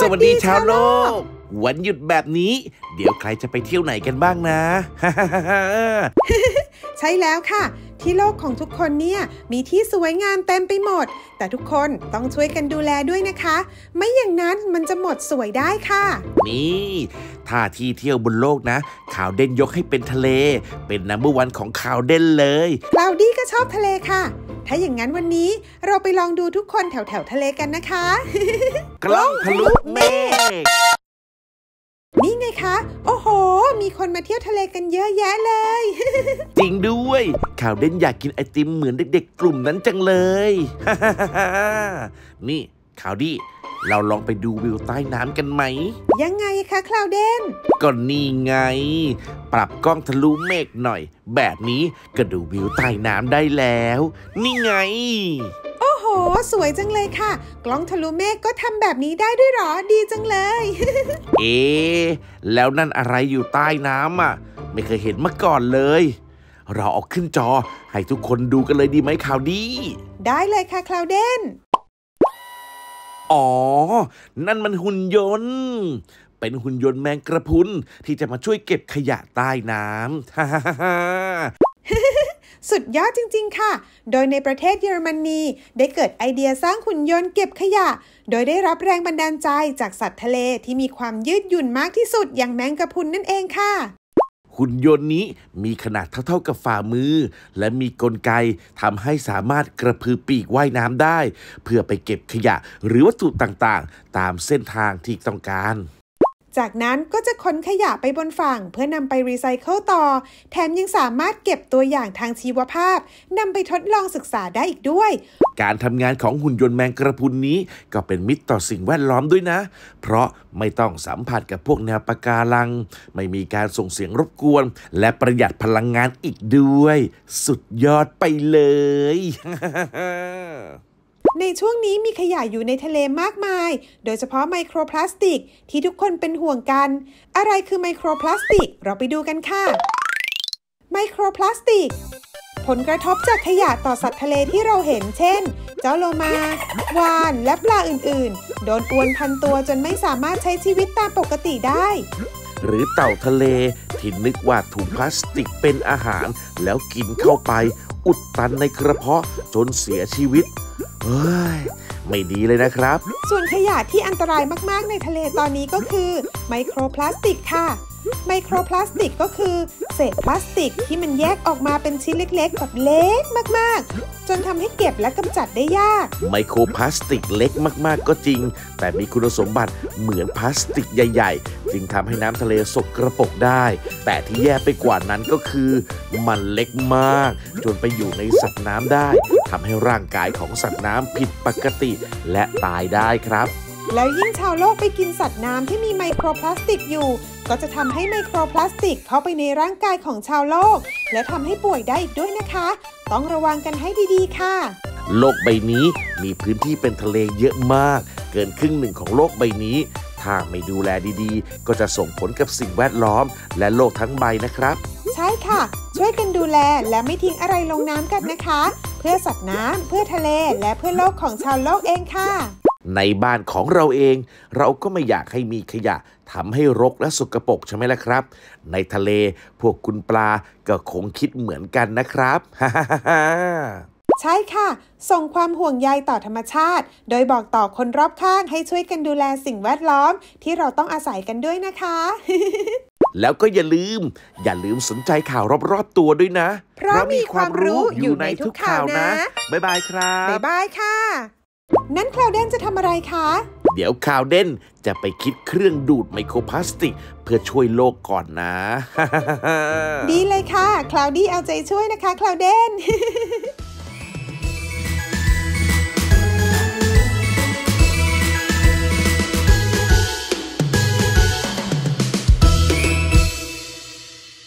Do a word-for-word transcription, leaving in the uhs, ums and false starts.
วัสดีชาวโลกวันหยุดแบบนี้เดี๋ยวใครจะไปเที่ยวไหนกันบ้างนะใช่แล้วค่ะที่โลกของทุกคนเนี่ยมีที่สวยงามเต็มไปหมดแต่ทุกคนต้องช่วยกันดูแลด้วยนะคะไม่อย่างนั้นมันจะหมดสวยได้ค่ะนี่ถ้าที่เที่ยวบนโลกนะข่าวเด่นยกให้เป็นทะเลเป็นนัมเบอร์วันของข่าวเด่นเลยคลาวดี้ก็ชอบทะเลค่ะถ้าอย่างนั้นวันนี้เราไปลองดูทุกคนแถวแถวทะเลกันนะคะกล้องทะลุเมฆนี่ไงคะโอ้โหมีคนมาเที่ยวทะเลกันเยอะแยะเลยจริงด้วยข่าวเด่นอยากกินไอติมเหมือนเด็กๆกลุ่มนั้นจังเลย นี่ข่าวดีเราลองไปดูวิวใต้น้ำกันไหมยังไงคะคลาวเด่นก็นี่ไงปรับกล้องทะลุเมฆหน่อยแบบนี้ก็ดูวิวใต้น้ำได้แล้วนี่ไงโอ้โหสวยจังเลยค่ะกล้องทะลุเมฆก็ทำแบบนี้ได้ด้วยหรอดีจังเลยเอ๊ะแล้วนั่นอะไรอยู่ใต้น้ำอ่ะไม่เคยเห็นมาก่อนเลยเราเอาขึ้นจอให้ทุกคนดูกันเลยดีไหมข่าวดีได้เลยค่ะคลาวเด่นอ๋อนั่นมันหุ่นยนต์เป็นหุ่นยนต์แมงกระพุนที่จะมาช่วยเก็บขยะใต้น้ำ สุดยอดจริงๆค่ะโดยในประเทศเยอรมนีได้เกิดไอเดียสร้างหุ่นยนต์เก็บขยะโดยได้รับแรงบันดาลใจจากสัตว์ทะเลที่มีความยืดหยุ่นมากที่สุดอย่างแมงกะพรุนนั่นเองค่ะหุ่นยนต์นี้มีขนาดเท่าๆกับฝ่ามือและมีกลไกทำให้สามารถกระพือปีกว่ายน้ำได้เพื่อไปเก็บขยะหรือวัตถุต่างๆตามเส้นทางที่ต้องการจากนั้นก็จะขนขยะไปบนฝั่งเพื่อนำไปรีไซเคิลต่อแถมยังสามารถเก็บตัวอย่างทางชีวภาพนำไปทดลองศึกษาได้อีกด้วยการทำงานของหุ่นยนต์แมงกระพุนนี้ก็เป็นมิตรต่อสิ่งแวดล้อมด้วยนะเพราะไม่ต้องสัมผัสกับพวกแนวปะการังไม่มีการส่งเสียงรบกวนและประหยัดพลังงานอีกด้วยสุดยอดไปเลยในช่วงนี้มีขยะอยู่ในทะเลมากมายโดยเฉพาะไมโครพลาสติกที่ทุกคนเป็นห่วงกันอะไรคือไมโครพลาสติกเราไปดูกันค่ะไมโครพลาสติกผลกระทบจากขยะต่อสัตว์ทะเลที่เราเห็นเช่นเจ้าโลมาวาฬและปลาอื่นๆโดนอวนพันตัวจนไม่สามารถใช้ชีวิตตามปกติได้หรือเต่าทะเลที่นึกว่าถุงพลาสติกเป็นอาหารแล้วกินเข้าไปอุดตันในกระเพาะจนเสียชีวิตเฮ้ยไม่ดีเลยนะครับส่วนขยะที่อันตรายมากๆในทะเลตอนนี้ก็คือไมโครพลาสติกค่ะไมโครพลาสติกก็คือเศษพลาสติกที่มันแยกออกมาเป็นชิ้นเล็กๆแบบเล็กมากๆจนทำให้เก็บและกำจัดได้ยากไมโครพลาสติกเล็กมากๆก็จริงแต่มีคุณสมบัติเหมือนพลาสติกใหญ่ๆจึงทำให้น้ำทะเลสกปรกได้แต่ที่แย่ไปกว่านั้นก็คือมันเล็กมากจนไปอยู่ในสัตว์น้ำได้ทำให้ร่างกายของสัตว์น้ำผิดปกติและตายได้ครับแล้วยิ่งชาวโลกไปกินสัตว์น้ำที่มีไมโครพลาสติกอยู่ก็จะทำให้ไมโครพลาสติกเข้าไปในร่างกายของชาวโลกและทำให้ป่วยได้อีกด้วยนะคะต้องระวังกันให้ดีๆค่ะโลกใบนี้มีพื้นที่เป็นทะเลเยอะมากเกินครึ่งหนึ่งของโลกใบนี้ถ้าไม่ดูแลดีๆก็จะส่งผลกับสิ่งแวดล้อมและโลกทั้งใบนะครับใช่ค่ะช่วยกันดูแลและไม่ทิ้งอะไรลงน้ำกันนะคะเพื่อสัตว์น้ำเพื่อทะเลและเพื่อโลกของชาวโลกเองค่ะในบ้านของเราเองเราก็ไม่อยากให้มีขยะทำให้รกและสกปรกใช่ไหมล่ะครับในทะเลพวกคุณปลาก็คงคิดเหมือนกันนะครับใช่ค่ะส่งความห่วงใยต่อธรรมชาติโดยบอกต่อคนรอบข้างให้ช่วยกันดูแลสิ่งแวดล้อมที่เราต้องอาศัยกันด้วยนะคะแล้วก็อย่าลืมอย่าลืมสนใจข่าวรอบๆตัวด้วยนะเพราะมีความรู้อยู่ในทุกข่าวนะบ๊ายบายครับบ๊ายบายค่ะนั้นคลาวเด่นจะทำอะไรคะเดี๋ยวคลาวเด่นจะไปคิดเครื่องดูดไมโครพลาสติกเพื่อช่วยโลกก่อนนะดีเลยค่ะคลาวดี้เอาใจช่วยนะคะคลาวเด่น